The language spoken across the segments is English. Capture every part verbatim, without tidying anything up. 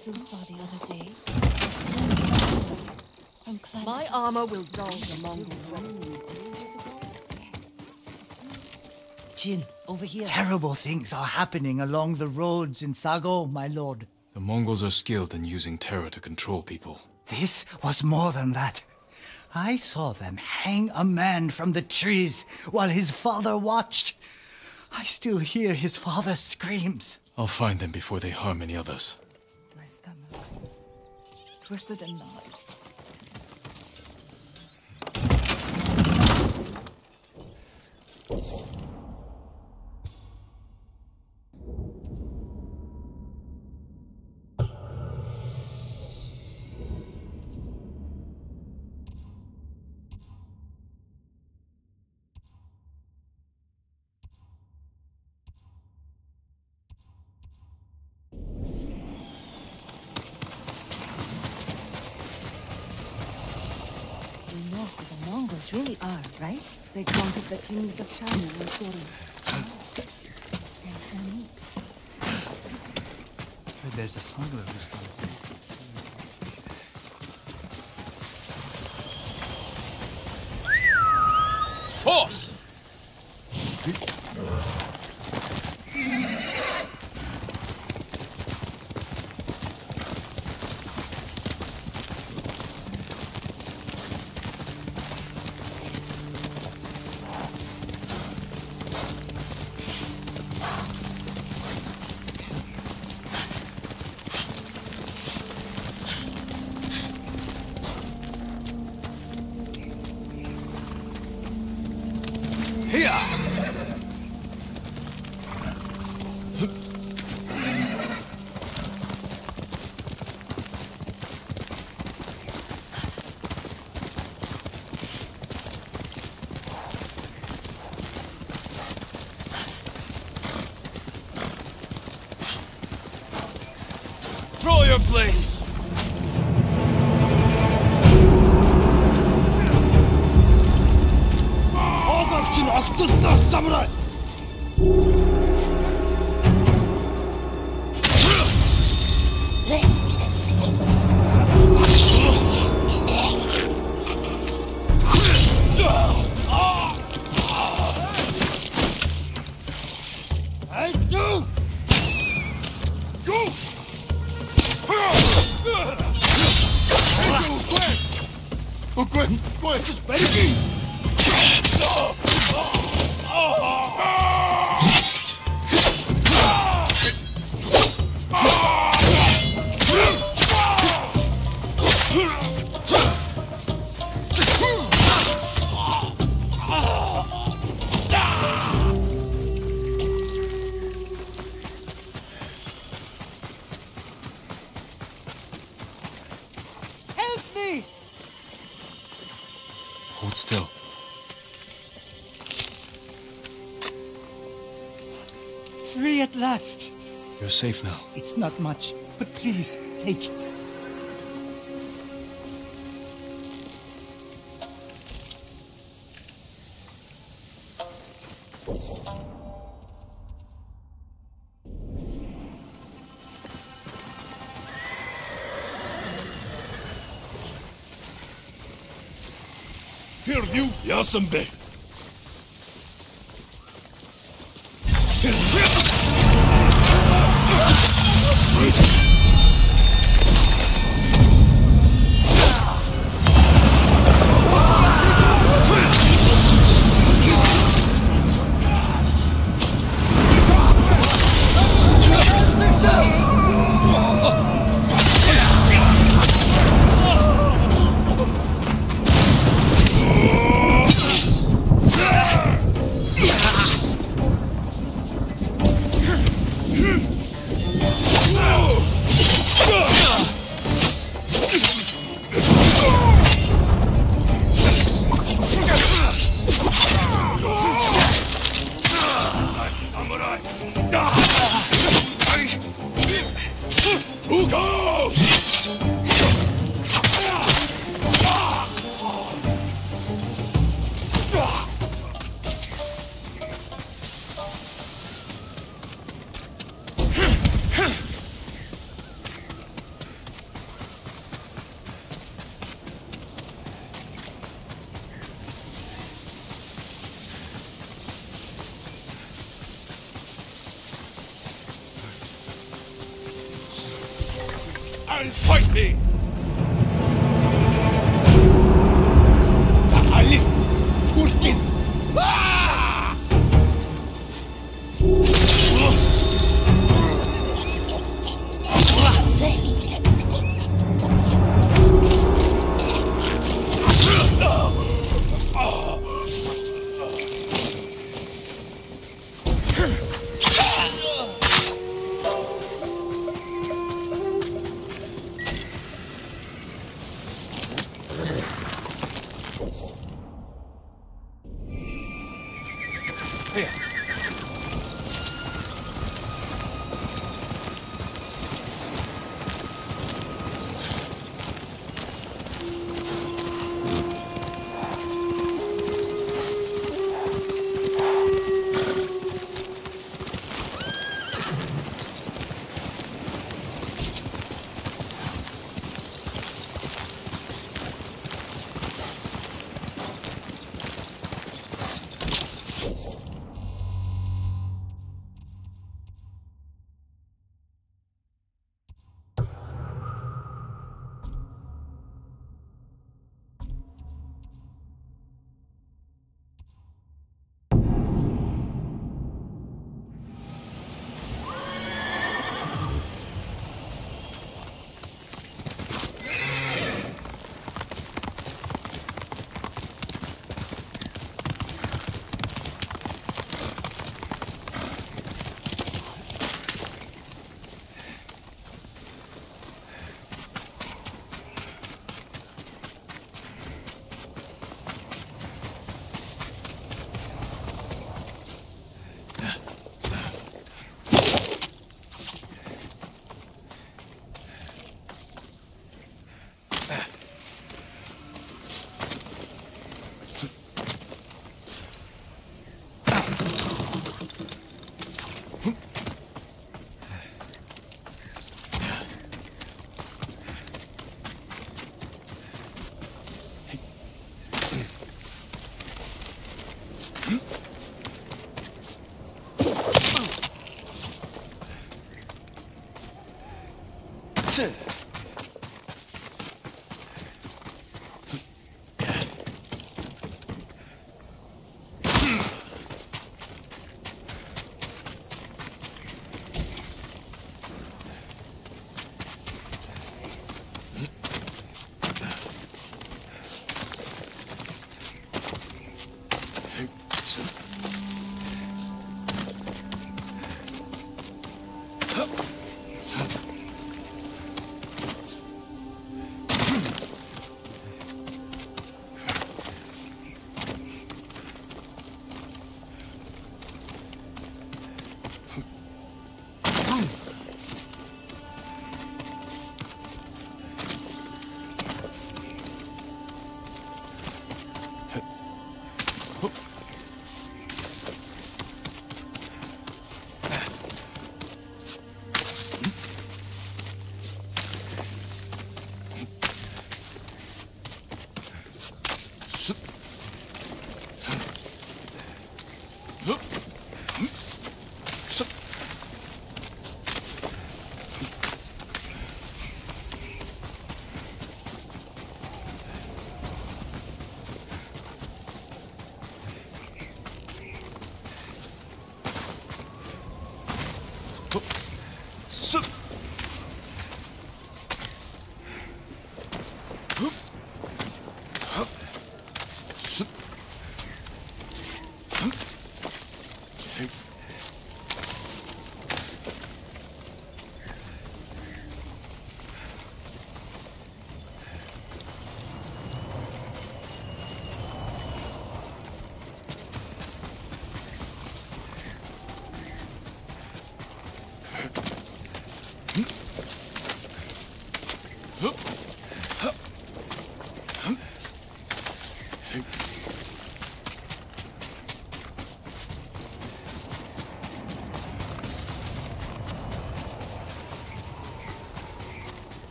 Nexus saw the other day. My armor will dull the Mongols' weapons. Jin, over here. Terrible things are happening along the roads in Sago, my lord. The Mongols are skilled in using terror to control people. This was more than that. I saw them hang a man from the trees while his father watched. I still hear his father's screams. I'll find them before they harm any others. My stomach. Twisted in knots. You know who the Mongols really are, right? They conquered the kings of China and Korea. They're unique. Heard there's a smuggler who's trying to save. Horse! Throw your blades! Samurai! Hold still. Free at last. You're safe now. It's not much, but please, take it. Here you, Yasambe. Fine fighting! Za'alif! Kurkin! Ah!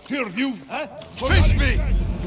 Hear you? Huh? Face me!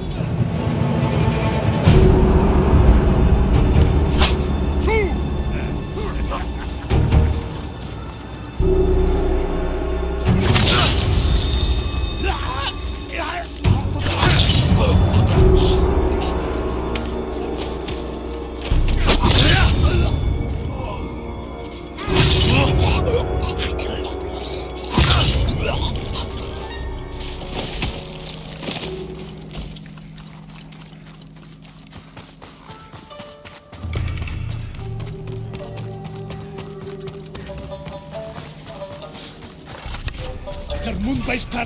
Der Mund bei Stadt!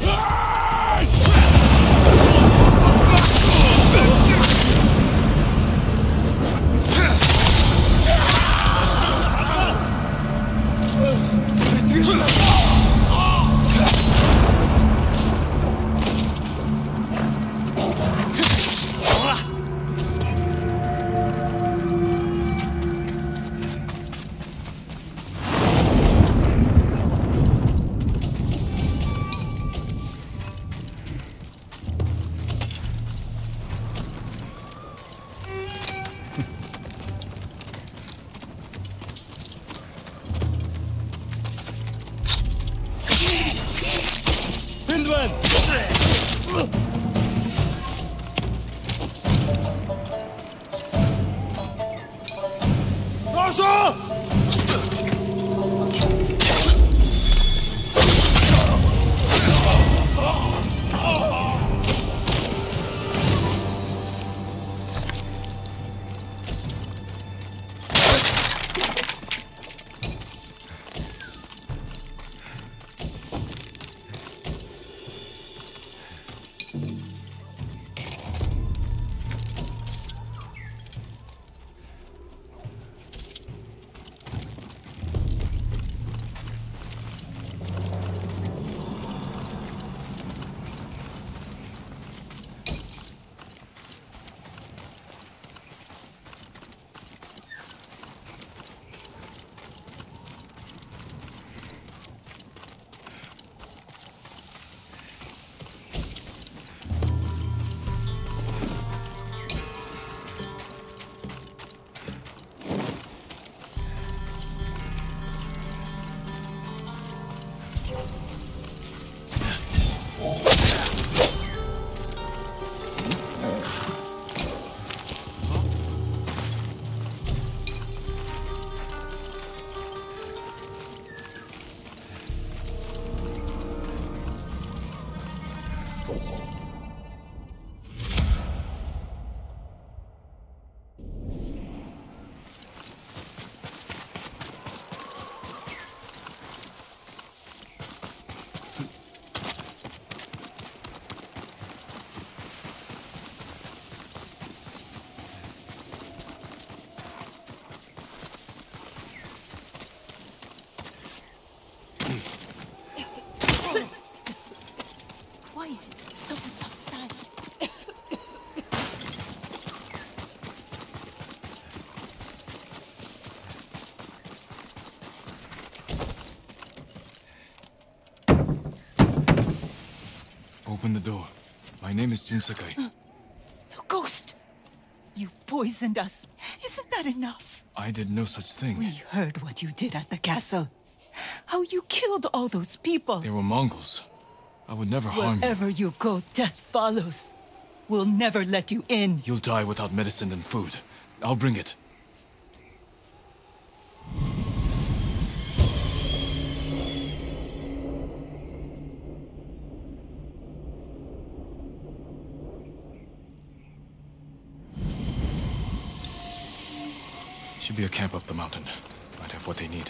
Open the door. My name is Jin Sakai. The ghost! You poisoned us. Isn't that enough? I did no such thing. We heard what you did at the castle. How you killed all those people. They were Mongols. I would never harm you. Wherever you go, death follows. We'll never let you in. You'll die without medicine and food. I'll bring it. Should be a camp up the mountain. Might have what they need.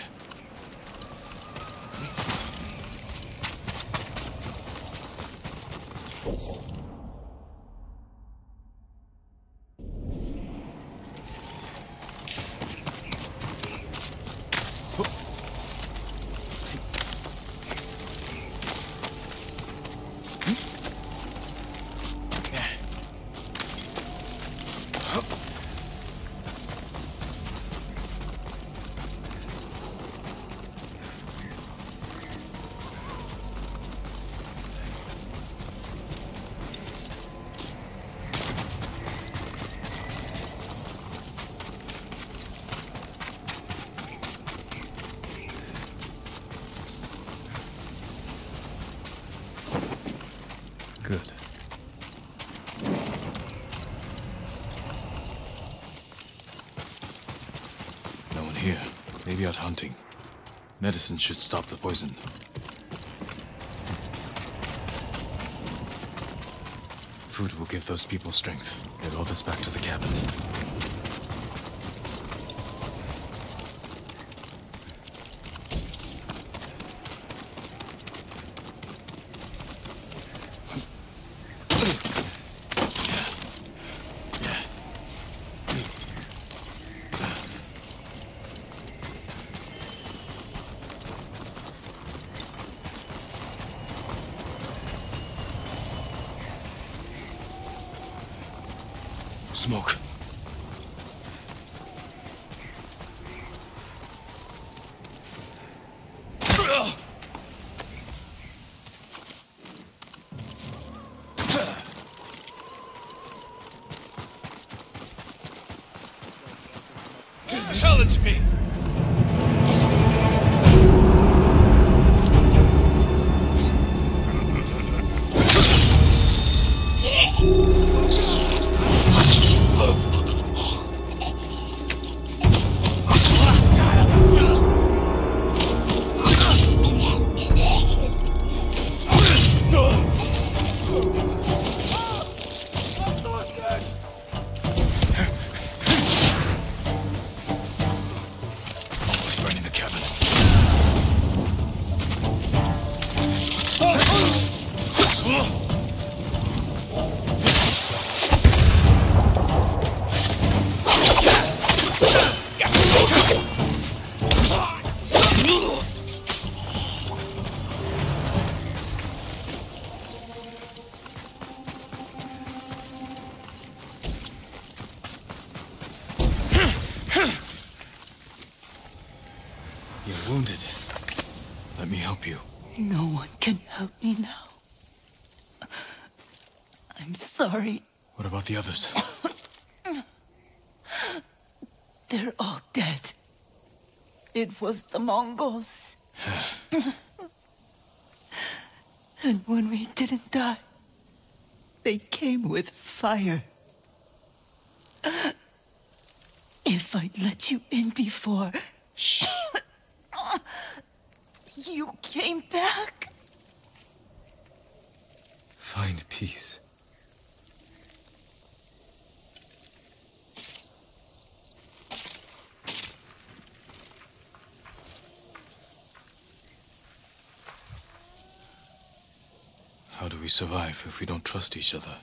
Good. No one here. Maybe out hunting. Medicine should stop the poison. Food will give those people strength. Get all this back to the cabin. Smoke. Challenge me! You're wounded. Let me help you. No one can help me now. I'm sorry. What about the others? They're all dead. It was the Mongols. And when we didn't die, they came with fire. If I'd let you in before... Shh. You came back? Find peace. How do we survive if we don't trust each other?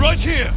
right here!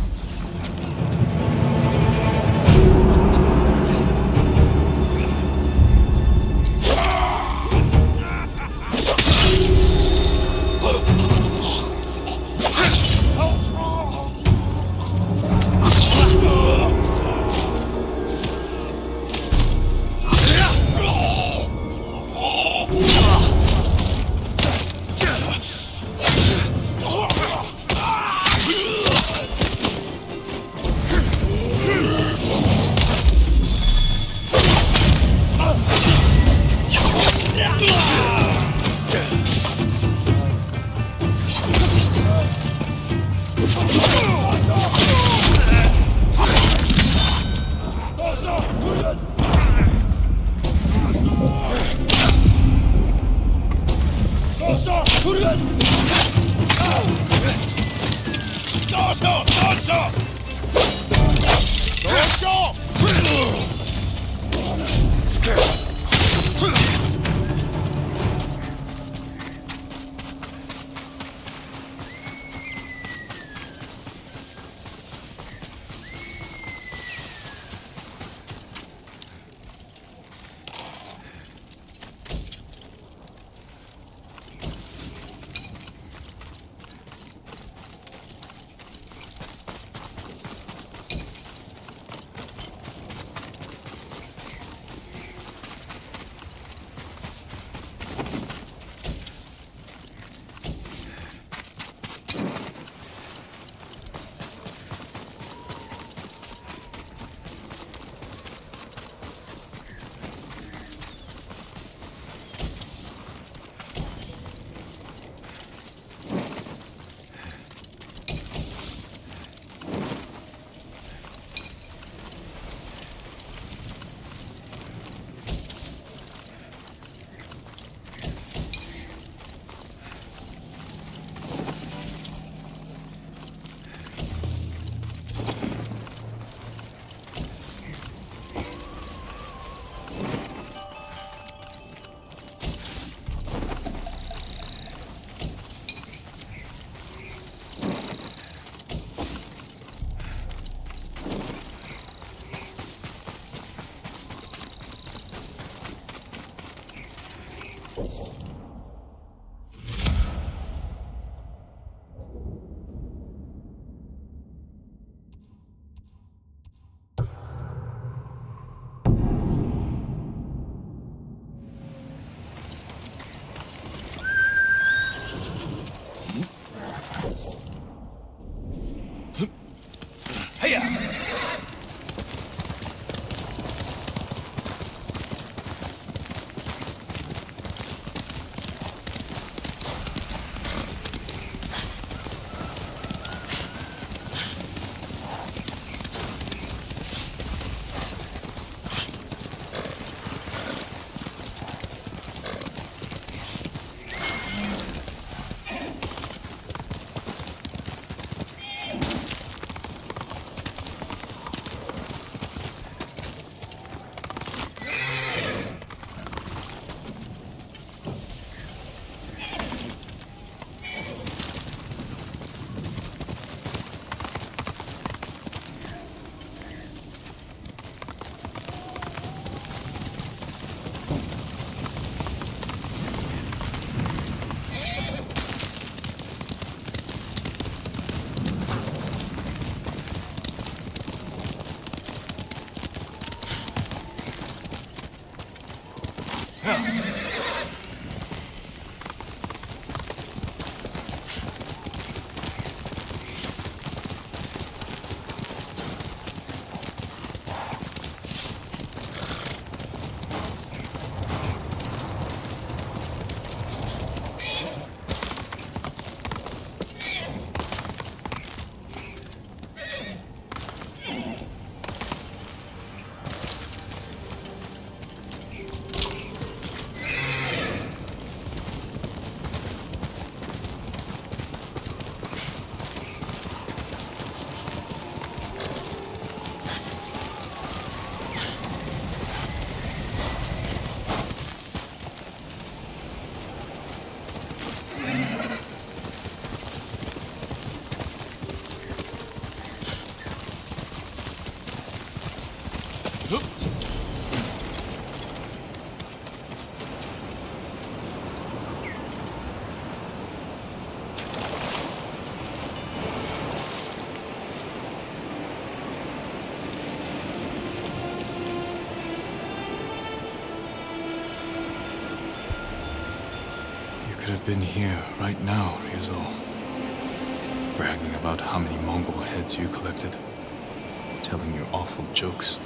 could have been here right now, Ryuzo. Bragging about how many Mongol heads you collected. Telling your awful jokes.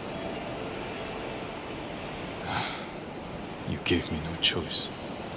You gave me no choice.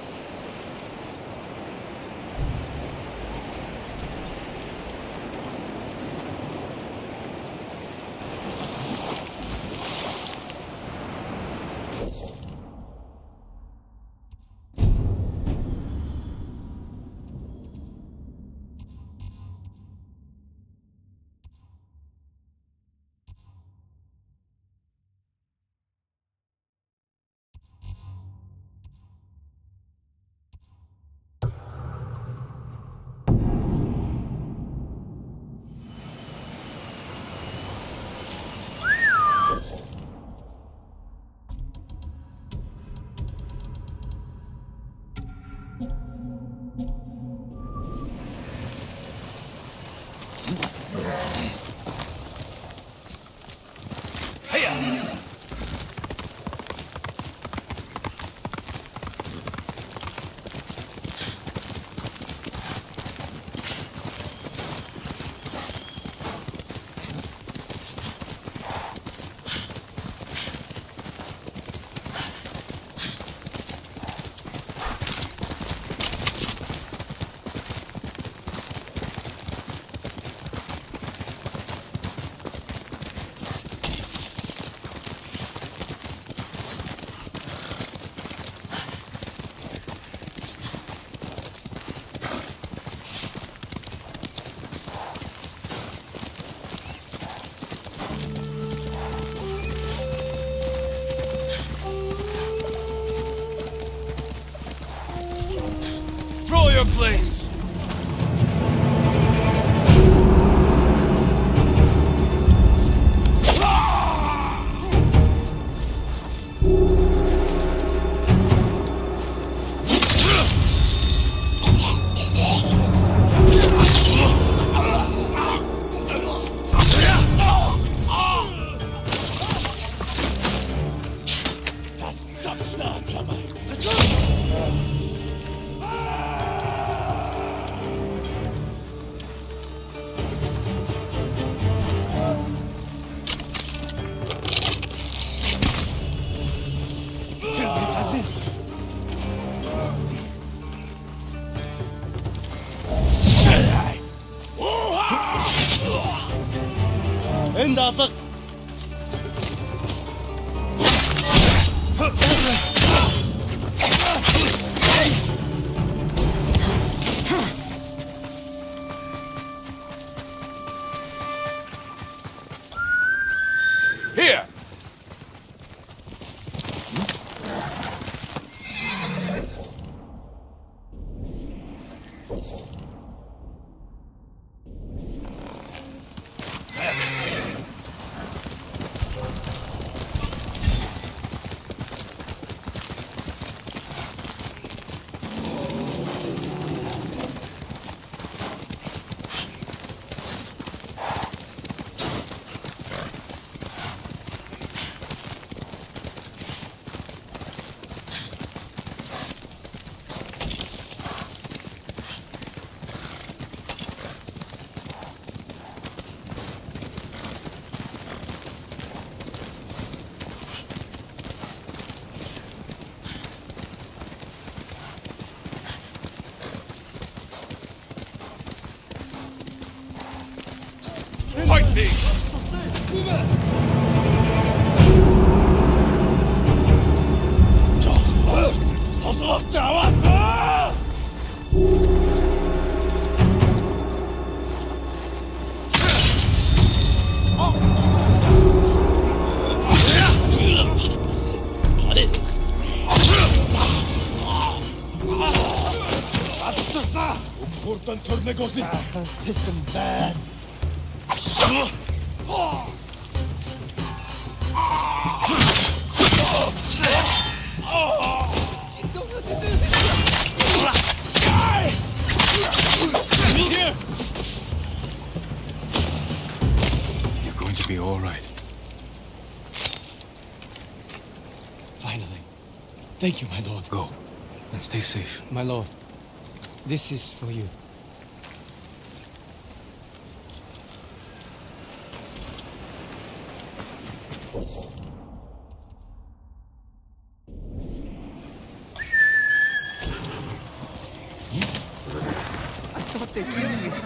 Your blades! Endadık. Here! Fight me! Buradan tör negozi. Sittim ben. You're going to be all right. Finally. Thank you, my lord. Go. And stay safe. My lord, this is for you. I thought they'd kill you.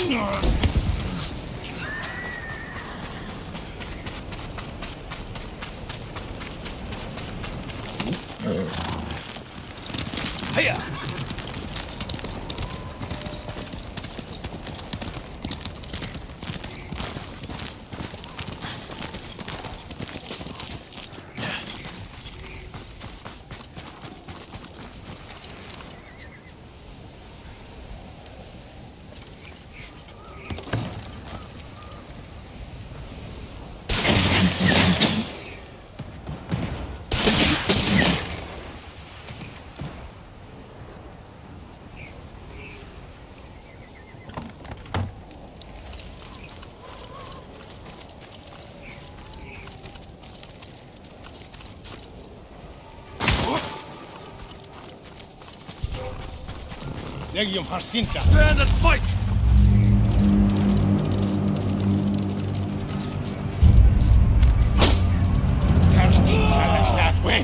Legium Harsinka. Stand and fight! That way.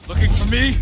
Looking for me?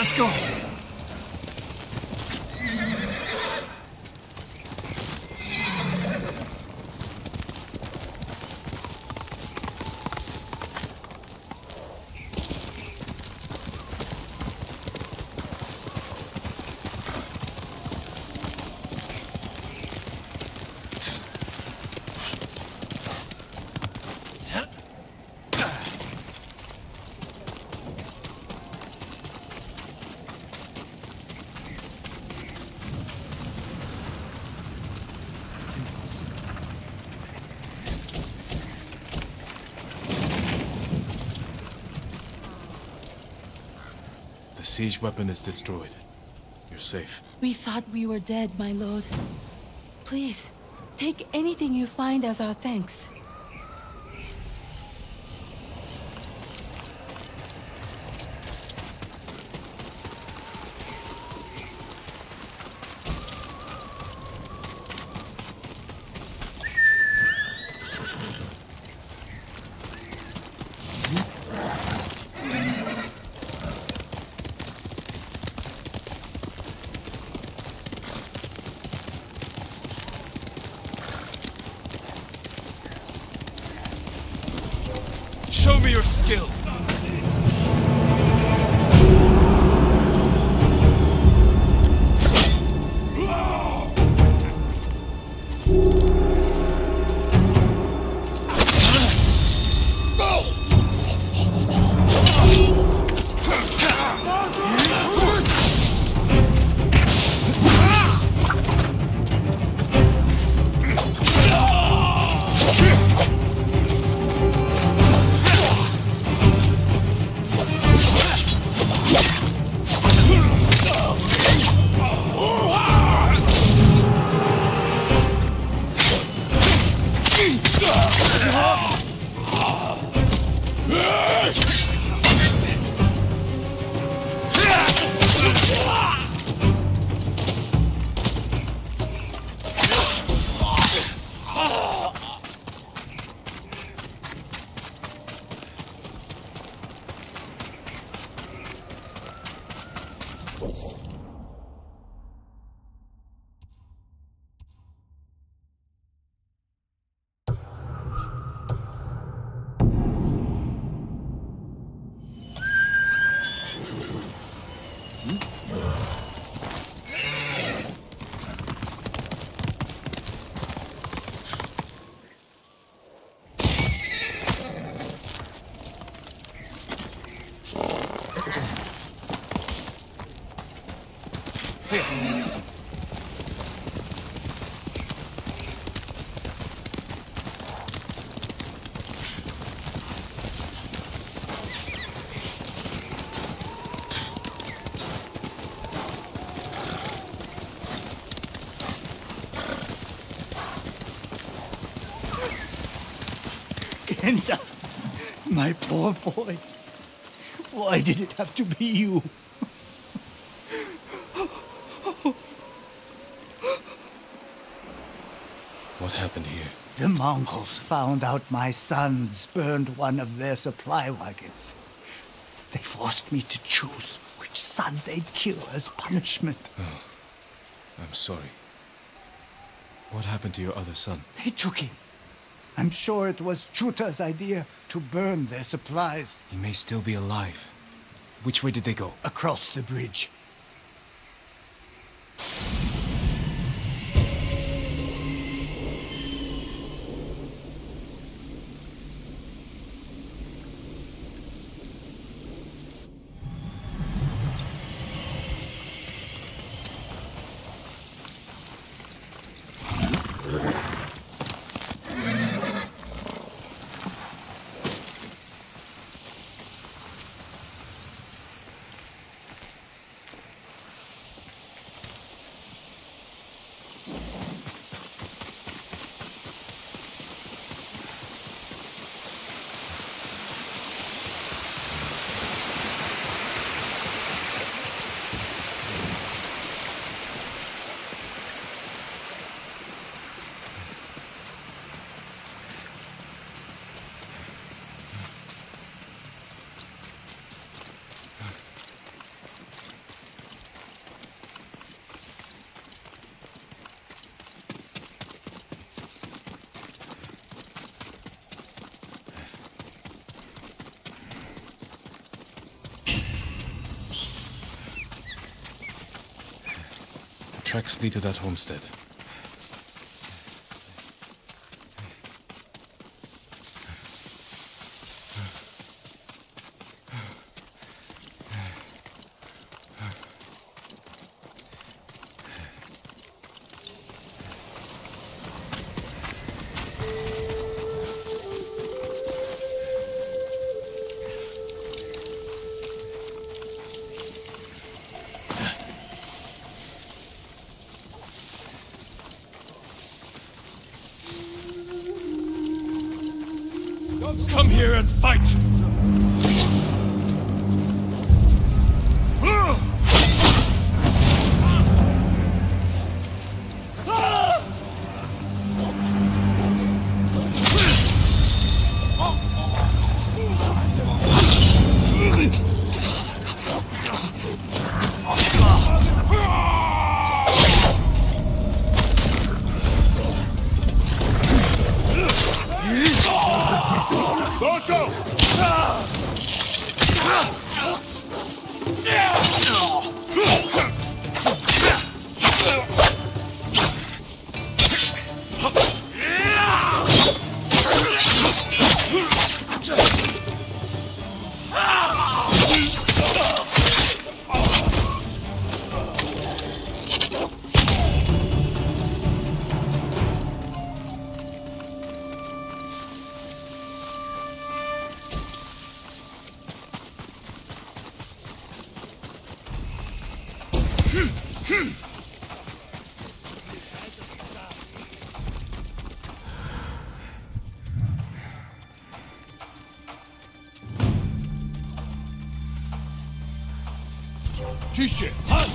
Let's go! The siege weapon is destroyed. You're safe. We thought we were dead, my lord. Please, take anything you find as our thanks. Show me your skill! Kenta, my poor boy. Why did it have to be you? What happened here? The Mongols found out my sons burned one of their supply wagons. They forced me to choose which son they'd kill as punishment. Oh, I'm sorry. What happened to your other son? They took him. I'm sure it was Chuta's idea to burn their supplies. He may still be alive. Which way did they go? Across the bridge. Tracks lead to that homestead. Come here and fight! Kishe!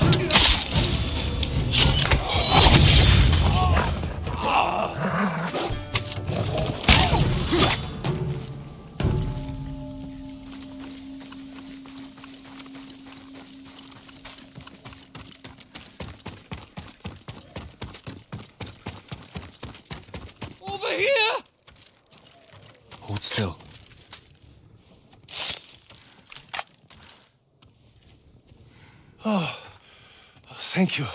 Over here! Hold still. Oh, thank you.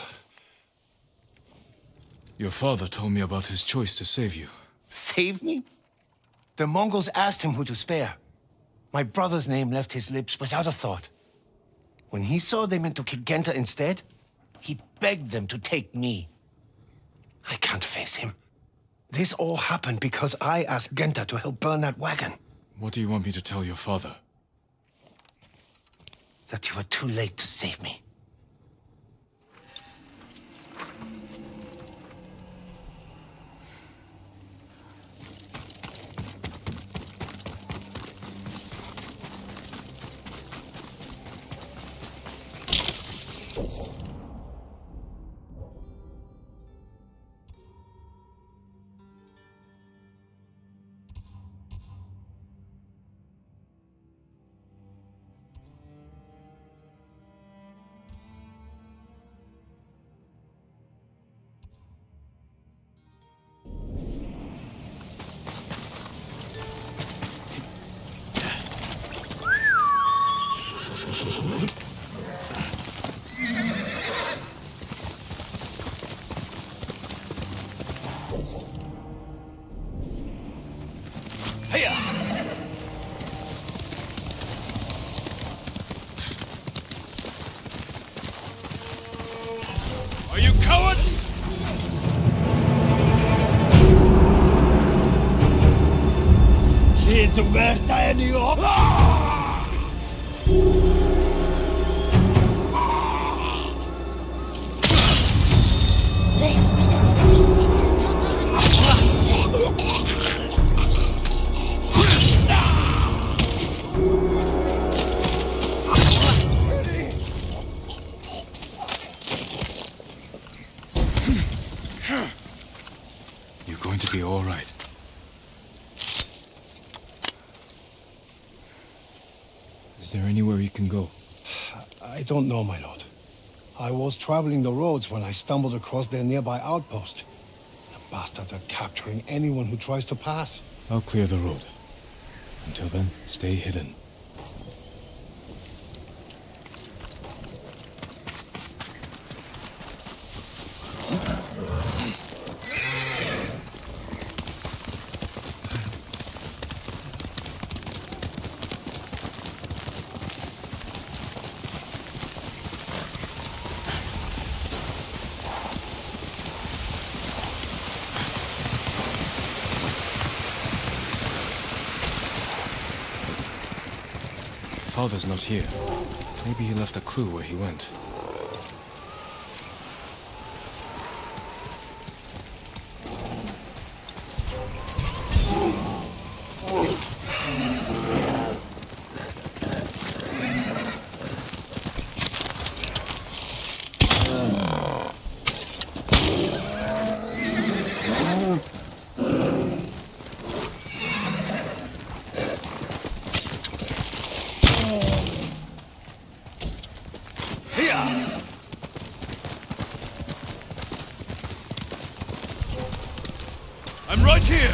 Your father told me about his choice to save you. Save me? The Mongols asked him who to spare. My brother's name left his lips without a thought. When he saw they meant to kill Genta instead, he begged them to take me. I can't face him. This all happened because I asked Genta to help burn that wagon. What do you want me to tell your father? That you were too late to save me. Are you cowards? She's worth any of. You're going to be all right. Is there anywhere you can go? I don't know, my lord. I was traveling the roads when I stumbled across their nearby outpost. The bastards are capturing anyone who tries to pass. I'll clear the road. Until then, stay hidden. father's not here. Maybe he left a clue where he went. I'm right here!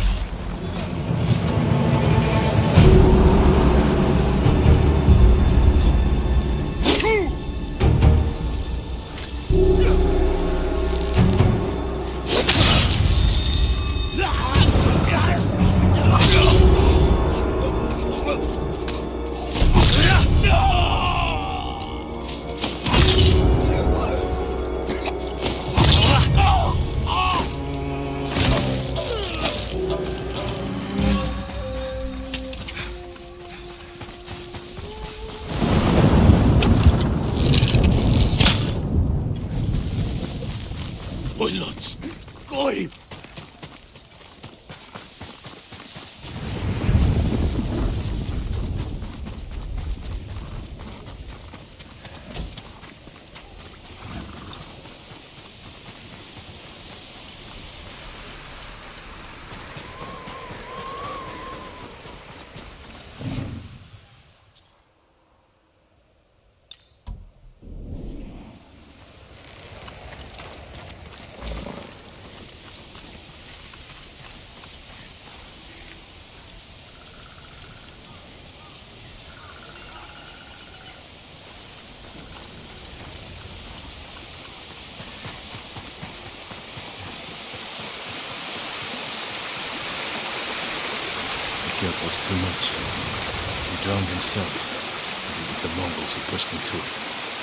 Guilt was too much. He drowned himself, and it was the Mongols who pushed him to it.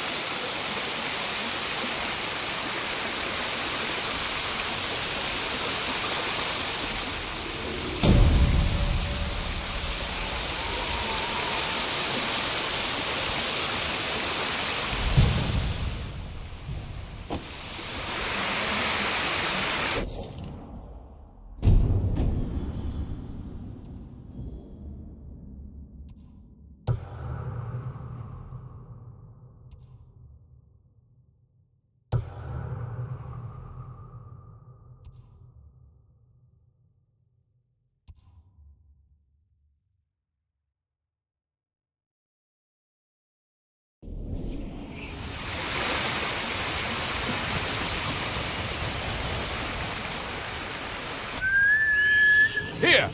Here!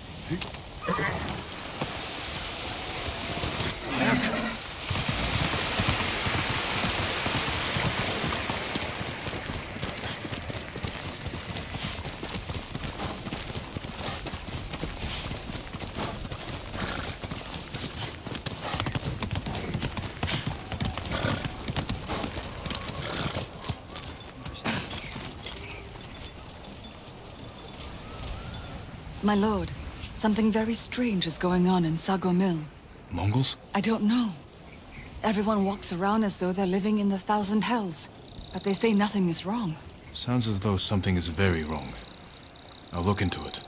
My lord, something very strange is going on in Sago Mill. Mongols? I don't know. Everyone walks around as though they're living in the Thousand Hells, but they say nothing is wrong. Sounds as though something is very wrong. I'll look into it.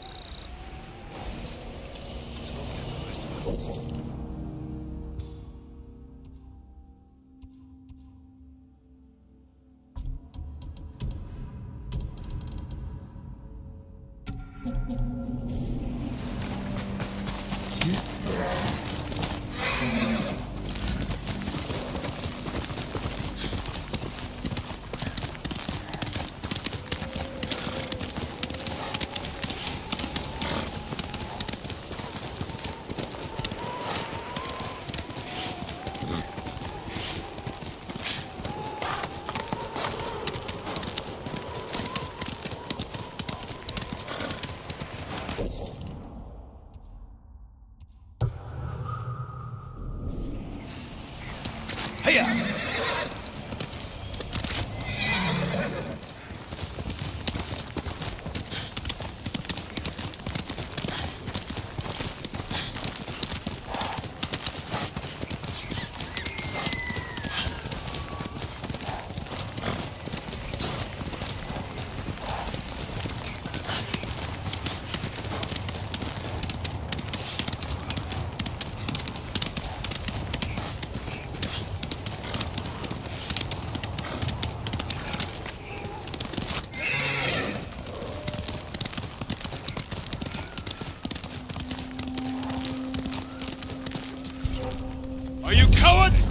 Are you cowards?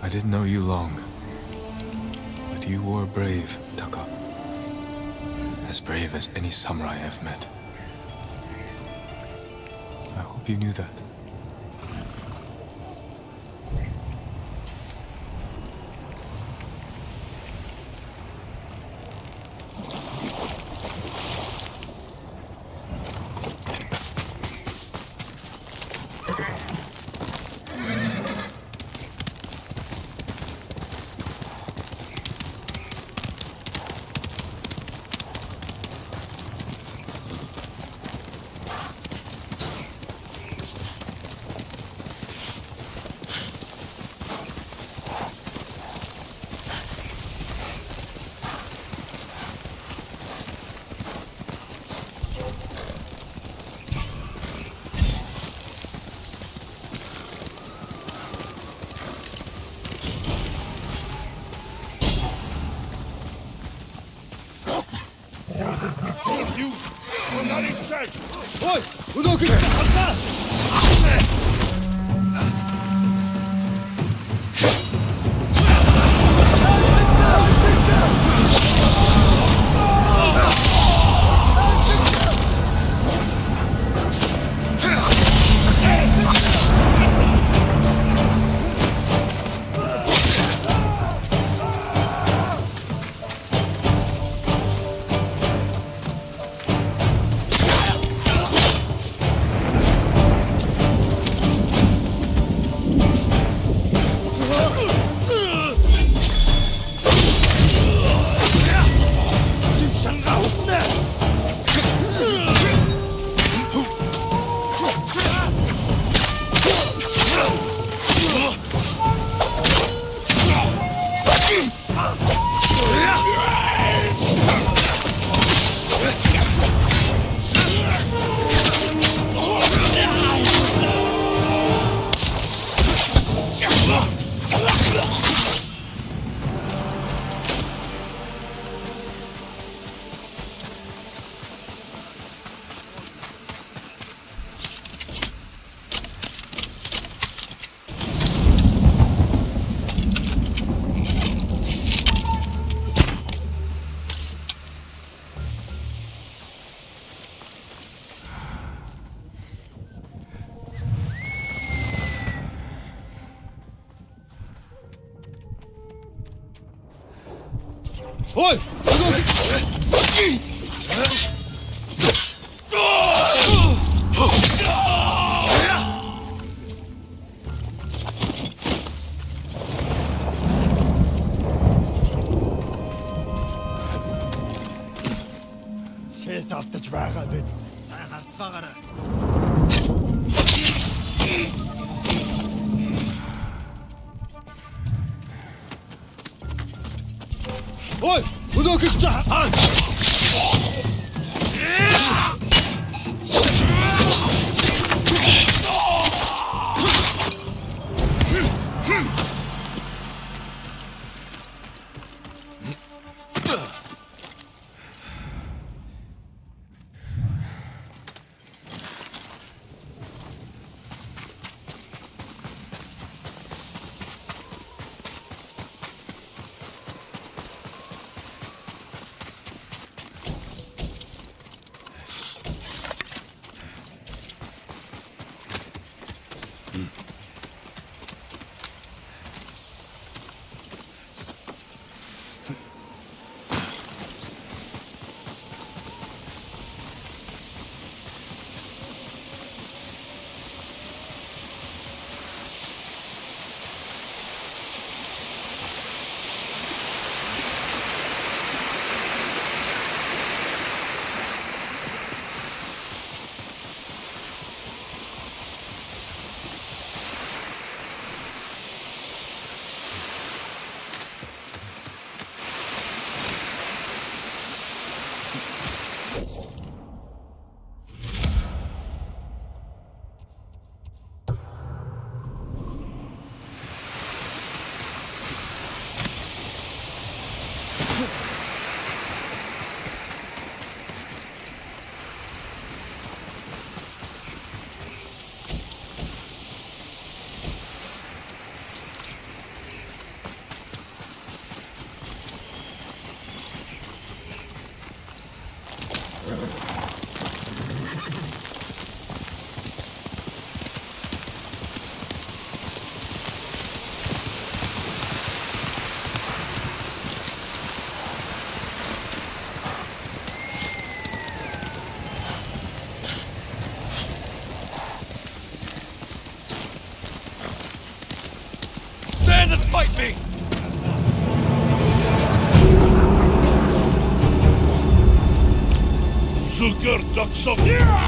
I didn't know you long, but you were brave, Taka. As brave as any samurai I've met. I hope you knew that. Oi! Шээс алдаж байгаа биз. Сайн харцгаагаарай. Ой! Өнөөхөж чаа! Stand and fight me! Zulker Daksam!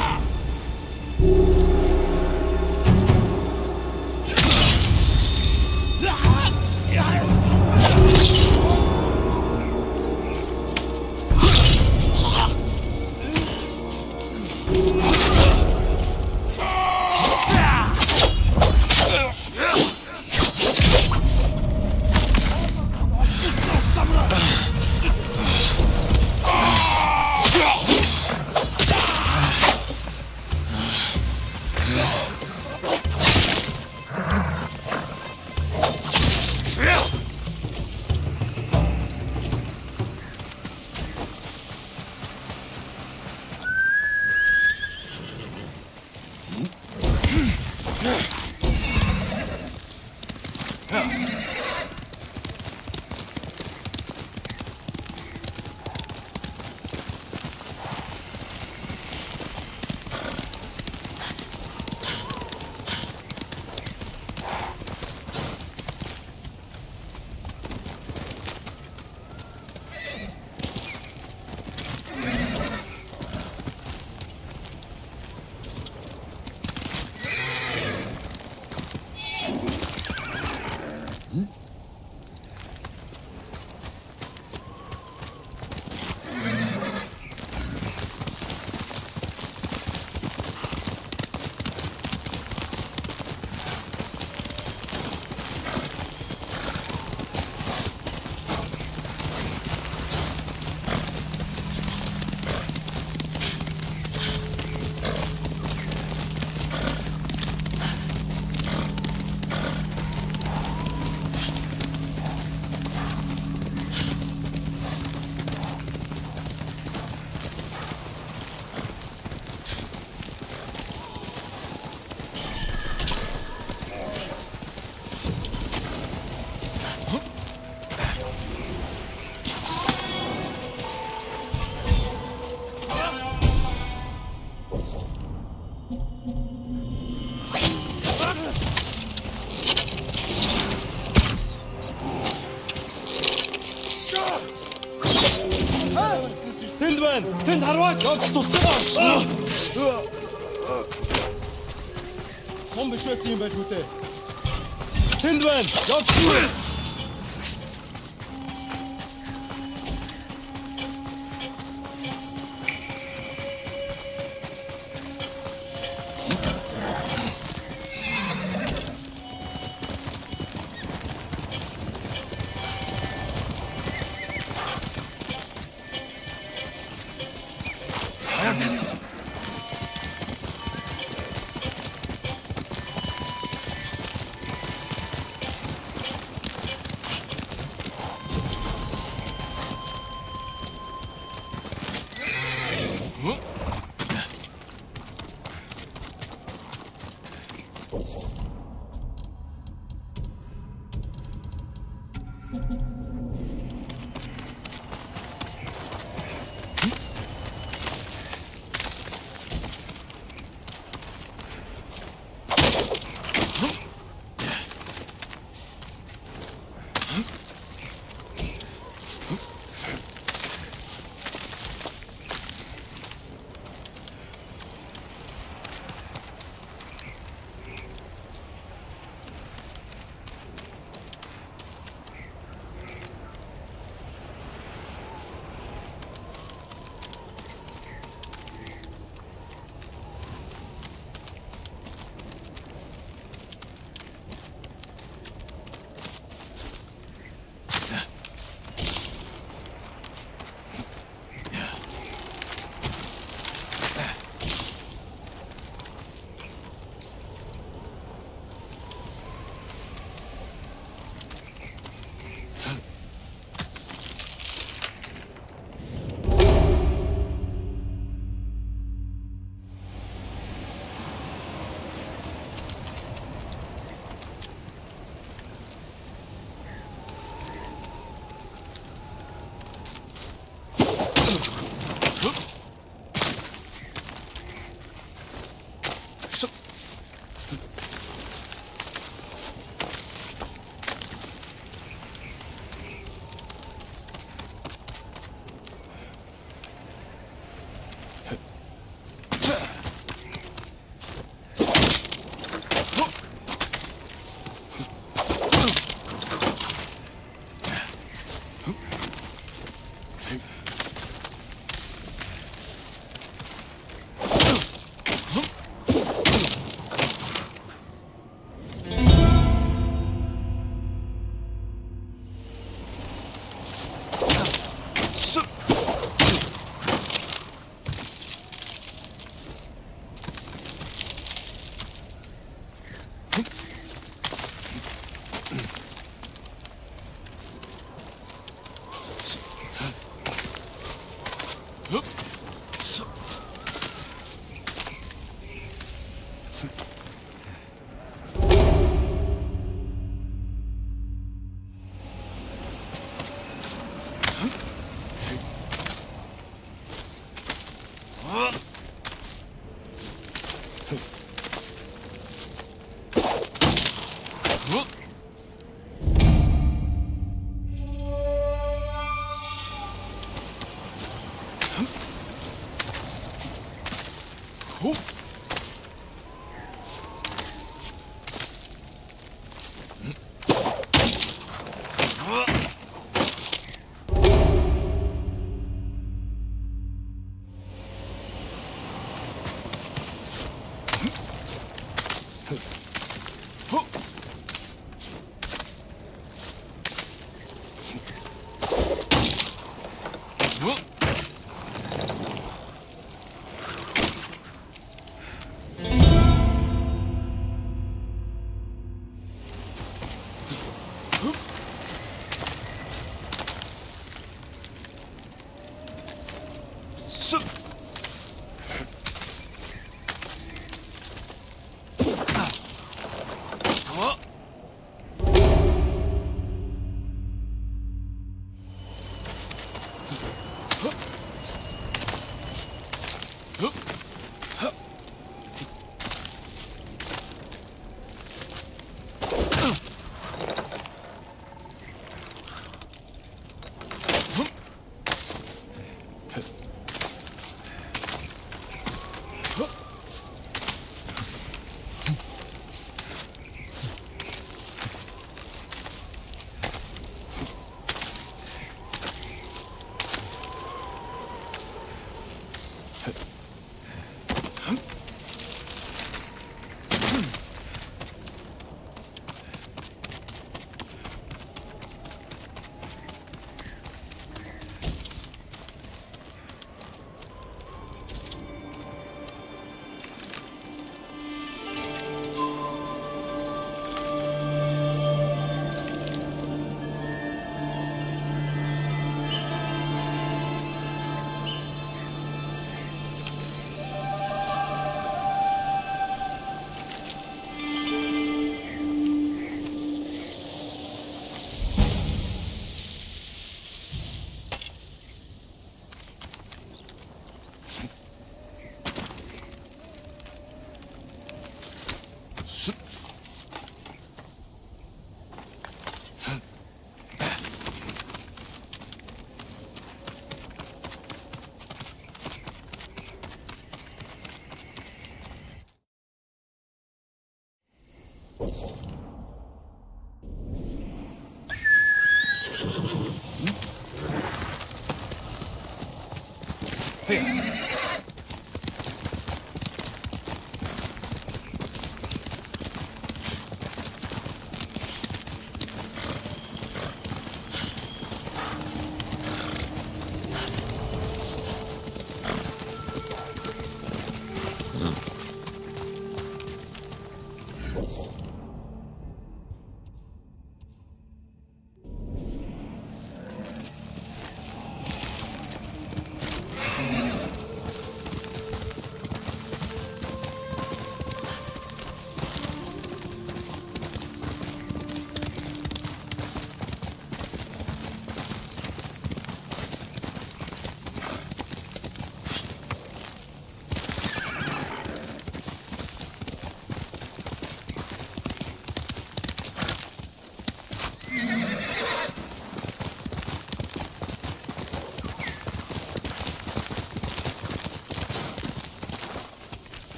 тэнд харваач олж туссан. Том биш байсан юм байлгүй дээ. Тэнд байна. Явчихгүй.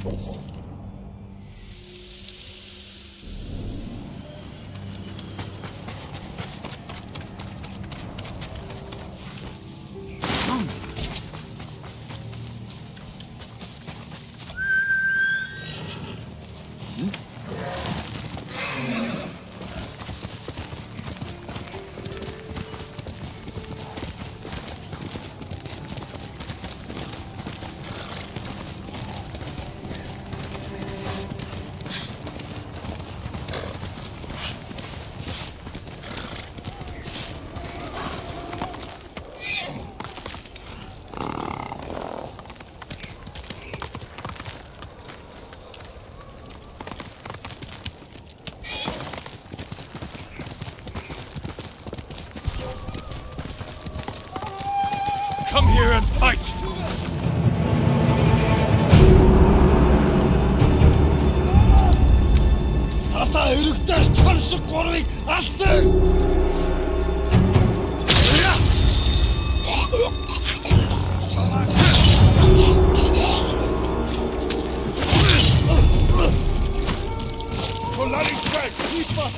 Come here and fight! Ата өргөдөж чам шиг гурвыг алсан! Colliding strike! Keep up!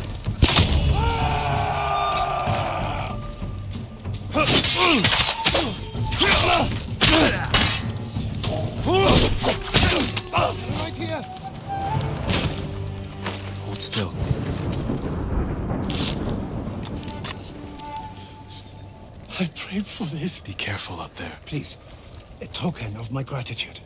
Right here! Hold still. I prayed for this. Be careful up there. Please, a token of my gratitude.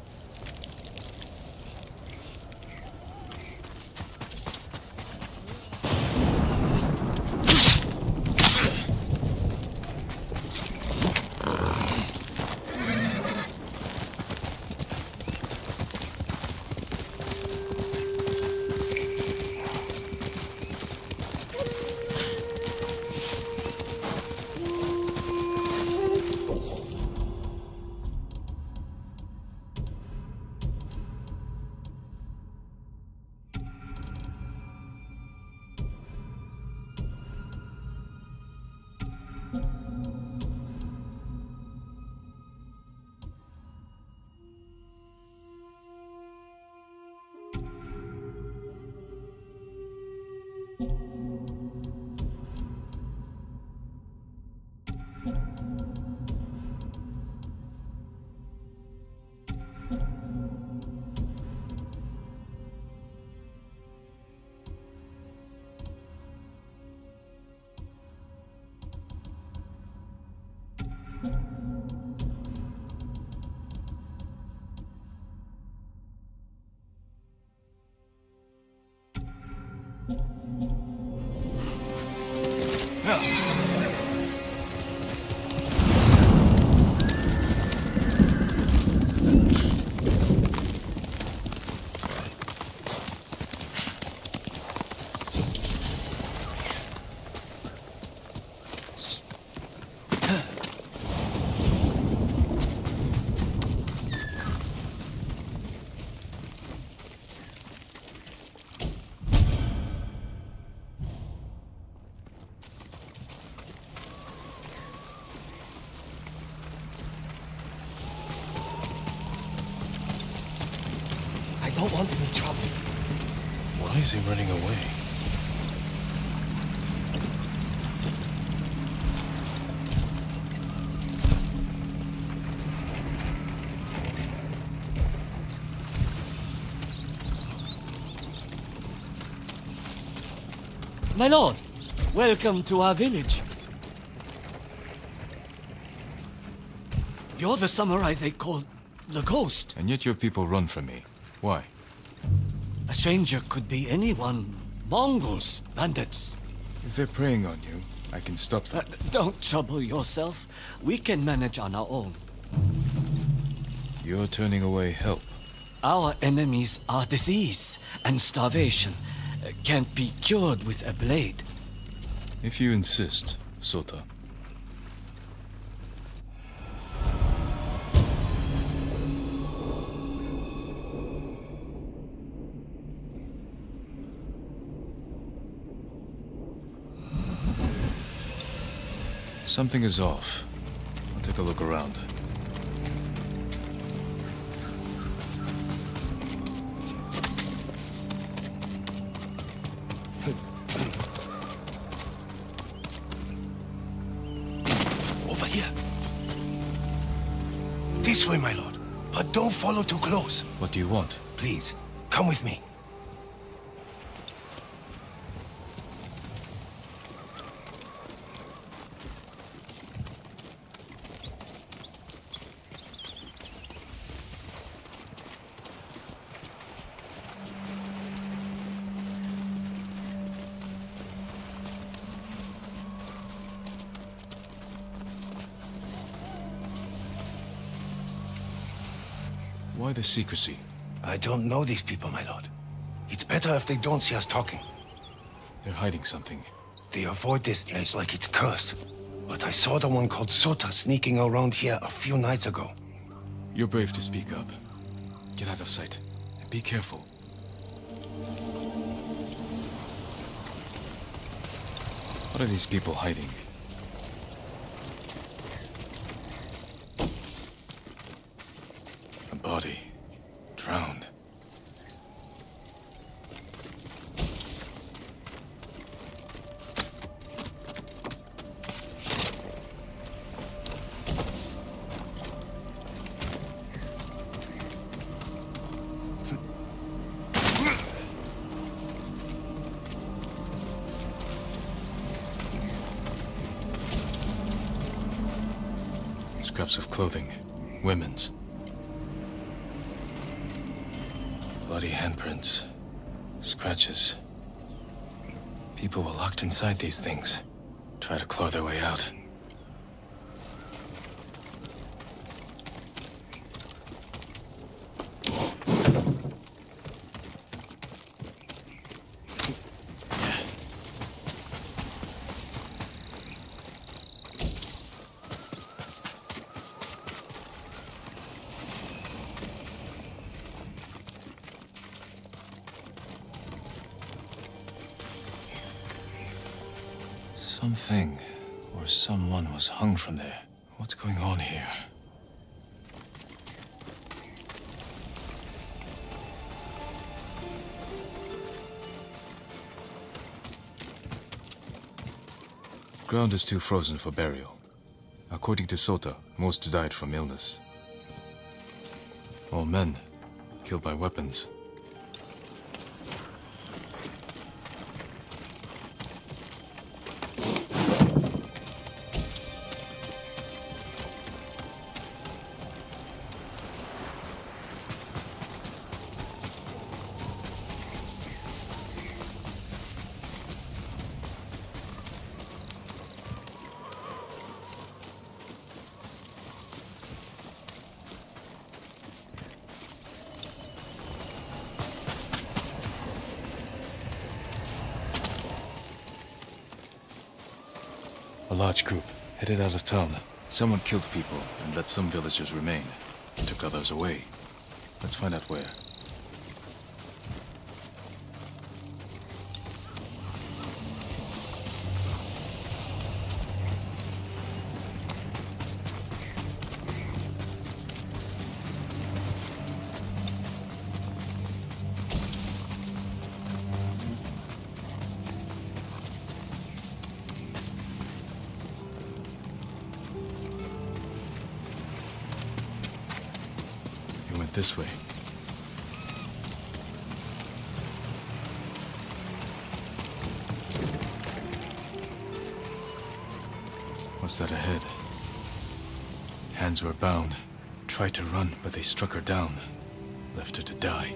I don't want any trouble. Why is he running away? My lord, welcome to our village. You're the samurai they call the Ghost. And yet your people run from me. Why? A stranger could be anyone. Mongols, bandits. If they're preying on you, I can stop them. Uh, don't trouble yourself. We can manage on our own. You're turning away help. Our enemies are disease and starvation. Uh, can't be cured with a blade. If you insist, Sota. Something is off. I'll take a look around. But don't follow too close. What do you want? Please, come with me. Why the secrecy? I don't know these people, my lord. It's better if they don't see us talking. They're hiding something. They avoid this place like it's cursed. But I saw the one called Sota sneaking around here a few nights ago. You're brave to speak up. Get out of sight. And be careful. What are these people hiding? A body. Drowned. Scraps of clothing. Women's. Bloody handprints. Scratches. People were locked inside these things. Try to claw their way out. Something or someone was hung from there. What's going on here? Ground is too frozen for burial. According to Sota, most died from illness. All men, killed by weapons. A large group, headed out of town. Someone killed people and let some villagers remain. Took others away. Let's find out where. This way. What's that ahead? Hands were bound. Tried to run, but they struck her down. Left her to die.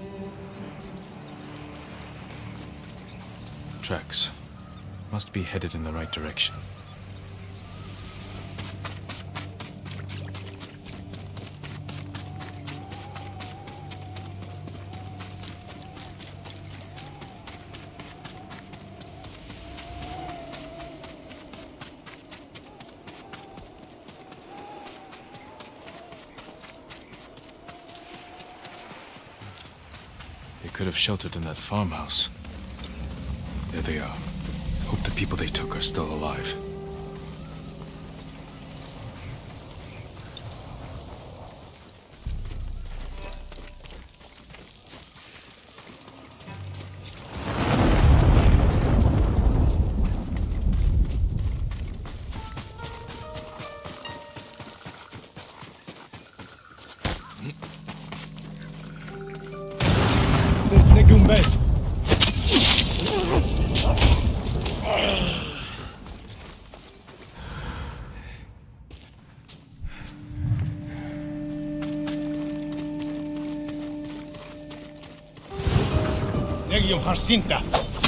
Tracks. Must be headed in the right direction. Could have sheltered in that farmhouse. There they are. Hope the people they took are still alive. Gumbel. Legium Harsinta.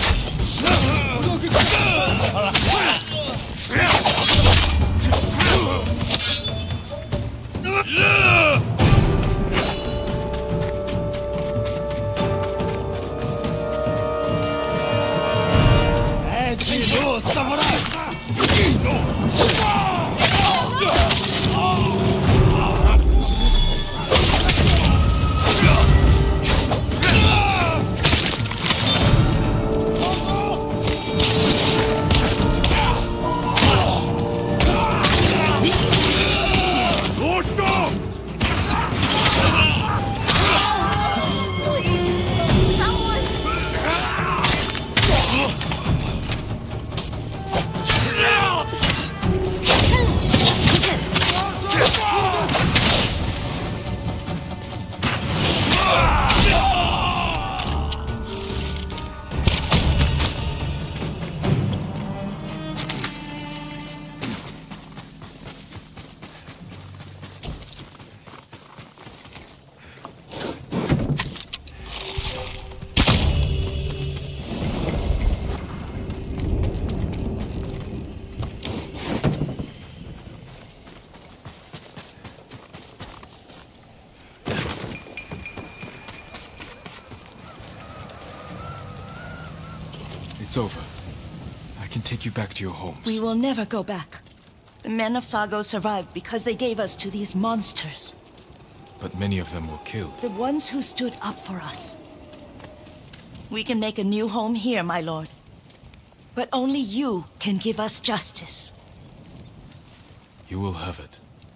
It's over. I can take you back to your homes. We will never go back. The men of Sago survived because they gave us to these monsters. But many of them were killed. The ones who stood up for us. We can make a new home here, my lord. But only you can give us justice. You will have it.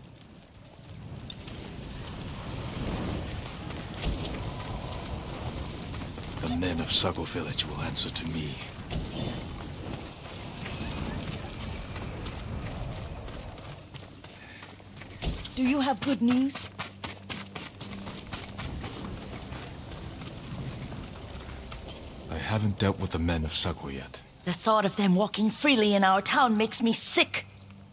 The men of Sago village will answer to me. Do you have good news? I haven't dealt with the men of Sago yet. The thought of them walking freely in our town makes me sick.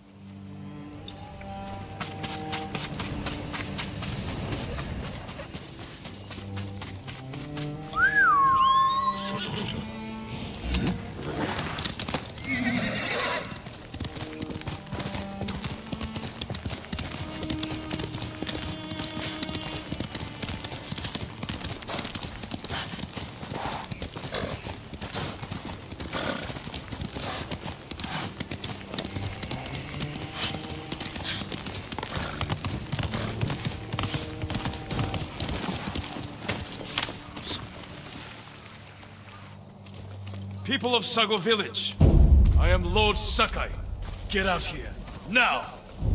People of Sago village, I am Lord Sakai. Get out here, now!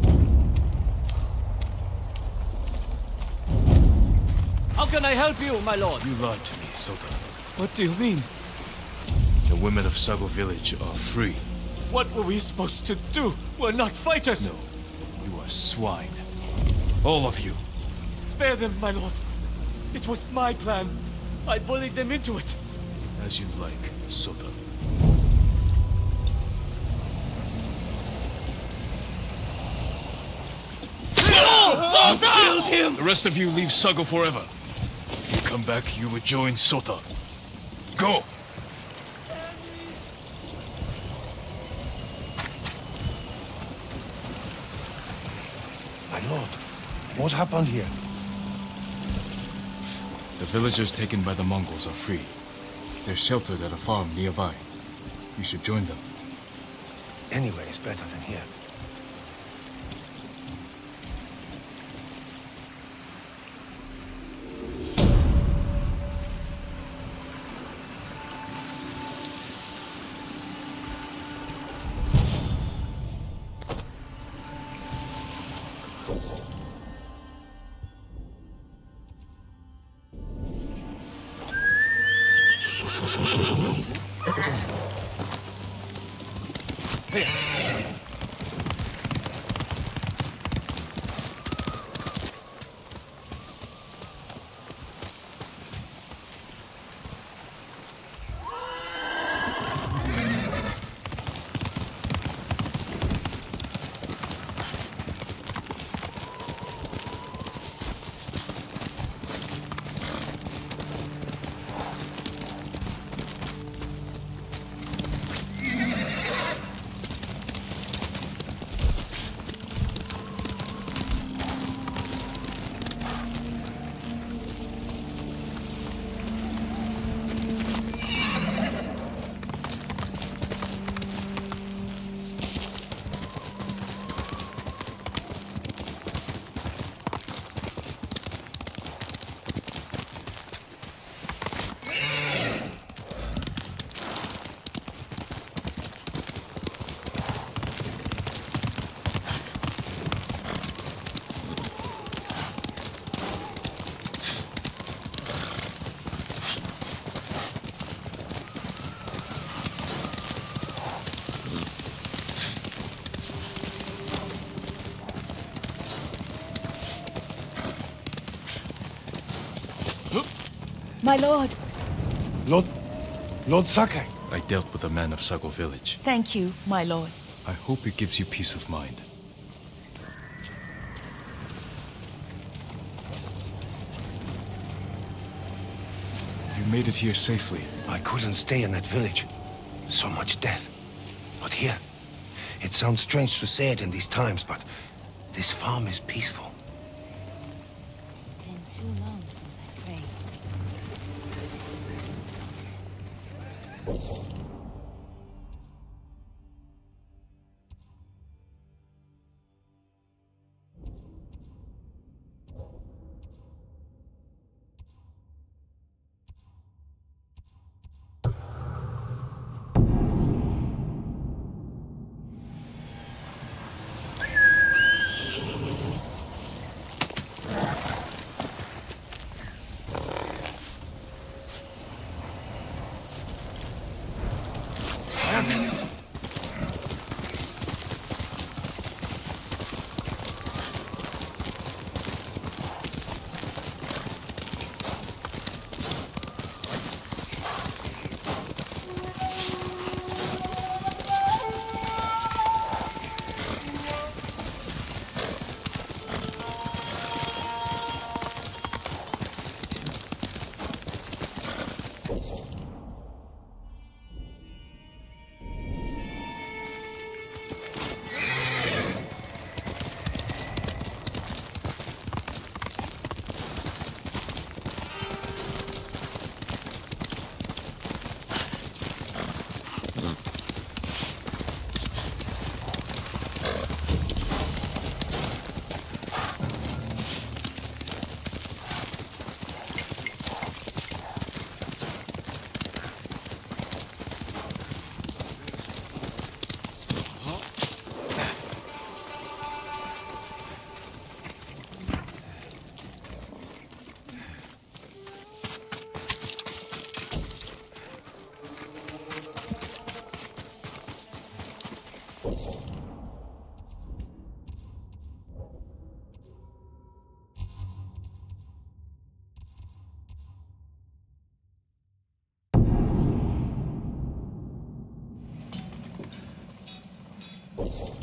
How can I help you, my lord? You lied to me, Sota. What do you mean? The women of Sago village are free. What were we supposed to do? We're not fighters! No, you are swine. All of you. Spare them, my lord. It was my plan. I bullied them into it. As you like, Sota. Sota! Killed him! The rest of you leave Sago forever. If you come back, you will join Sota. Go! My lord, what happened here? The villagers taken by the Mongols are free. They're sheltered at a farm nearby. You should join them. Anywhere is better than here. My lord. Lord... Lord Sakai. I dealt with a man of Sago village. Thank you, my lord. I hope it gives you peace of mind. You made it here safely. I couldn't stay in that village. So much death. But here, it sounds strange to say it in these times, but this farm is peaceful. Been too long since I prayed. Oh.